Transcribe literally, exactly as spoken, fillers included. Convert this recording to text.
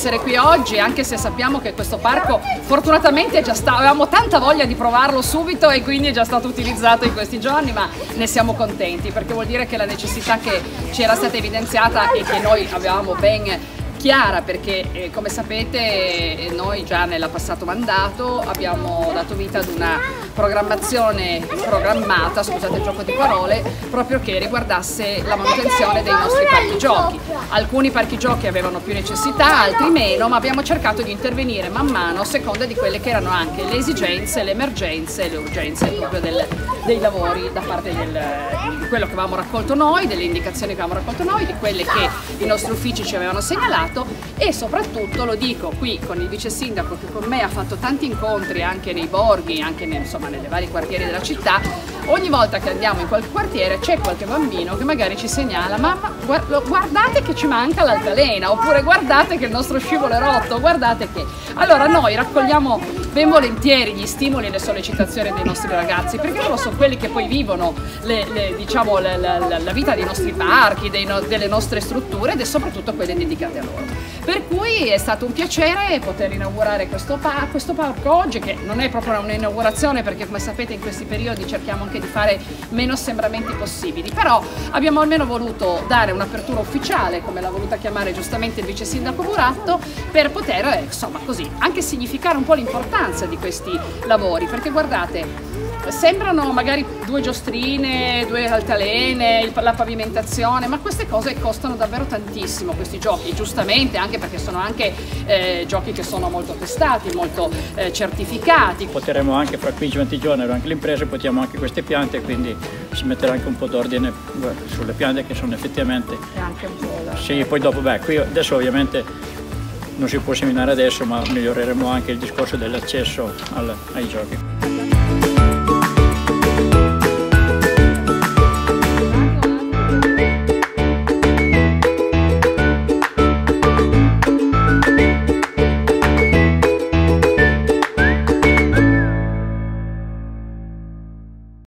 essere qui oggi, anche se sappiamo che questo parco fortunatamente è già stato, avevamo tanta voglia di provarlo subito e quindi è già stato utilizzato in questi giorni, ma ne siamo contenti perché vuol dire che la necessità che ci era stata evidenziata e che noi avevamo ben chiara, perché eh, come sapete noi già nel passato mandato abbiamo dato vita ad una programmazione programmata, scusate il gioco di parole, proprio che riguardasse la manutenzione dei nostri parchi giochi. Alcuni parchi giochi avevano più necessità, altri meno, ma abbiamo cercato di intervenire man mano a seconda di quelle che erano anche le esigenze, le emergenze e le urgenze proprio del, dei lavori da parte del, di quello che avevamo raccolto noi, delle indicazioni che avevamo raccolto noi, di quelle che i nostri uffici ci avevano segnalato. E soprattutto, lo dico qui con il vice sindaco che con me ha fatto tanti incontri anche nei borghi, anche nel, insomma, nelle vari quartieri della città, ogni volta che andiamo in qualche quartiere c'è qualche bambino che magari ci segnala: mamma, guardate che ci manca l'altalena, oppure guardate che il nostro scivolo è rotto, guardate che... Allora noi raccogliamo ben volentieri gli stimoli e le sollecitazioni dei nostri ragazzi, perché loro sono quelli che poi vivono le, le, diciamo, la, la, la vita dei nostri parchi, dei no, delle nostre strutture, ed è soprattutto quelle dedicate a loro. Per cui è stato un piacere poter inaugurare questo, par questo parco oggi, che non è proprio un'inaugurazione perché, come sapete, in questi periodi cerchiamo anche di fare meno assembramenti possibili, però abbiamo almeno voluto dare un'apertura ufficiale, come l'ha voluta chiamare giustamente il vice sindaco Buratto, per poter eh, insomma così anche significare un po' l'importanza di questi lavori, perché guardate, sembrano magari due giostrine, due altalene, la pavimentazione, ma queste cose costano davvero tantissimo, questi giochi, giustamente, anche perché sono anche eh, giochi che sono molto testati, molto eh, certificati. Potremo anche fra quindici venti giorni, anche le imprese, potiamo anche queste piante, quindi si metterà anche un po' d'ordine sulle piante che sono effettivamente... E anche un po' da... Sì, poi dopo, beh, qui adesso ovviamente non si può seminare adesso, ma miglioreremo anche il discorso dell'accesso ai giochi.